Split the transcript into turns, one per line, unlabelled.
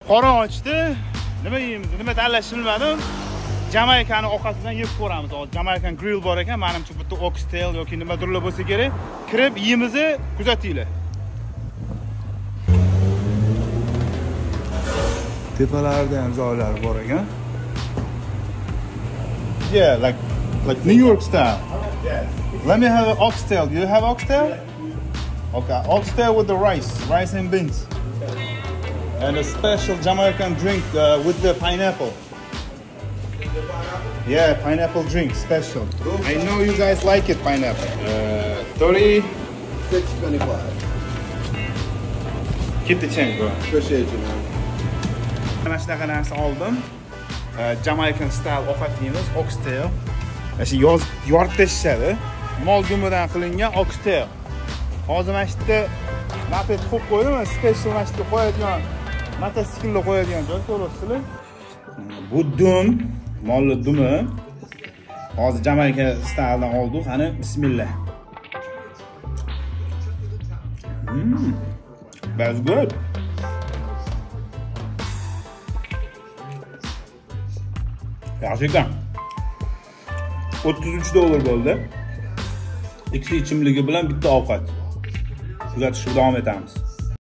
Qora ochdi. Nima yeymiz? Nima tanlashni bilmadim. Jamaikani ovqatidan yeb ko'ramiz. Hozir Jamaican grill bor ekan, menimcha bitta oxtail yoki nimadirlar bo'lsa kerak. Kirib yeymiz, kuzatinglar. Tepalarda ham joylar bor ekan. Yeah, like New York style.
Yes.
Let me have an oxtail. Do you have oxtail? Okay, oxtail with the rice and beans. And a special Jamaican drink with the pineapple. Yeah, pineapple drink, special. I know you guys like it, pineapple.
36.25.
Keep the change, bro.
Appreciate you, man.
Mana shunaqa narsa oldim. Jamaican style ovqat yeymiz, oxtail. Shu yoritishadi. Mol dumidan qilingan oxtail. Hozir mana shu yerda napet qo'yib qo'ydim, special mana shu yerga qo'yadigan, mototsiklga qo'yadigan joy ko'rasizlar. Bu dum, molli dumi. Hozir Jamaica styledan oldik. Qani, bismillah. That's good. Gerçekten. $33 bo'ldi. İkisi ichimligi bilan bitta ovqat. Kuzatishga davom etamiz.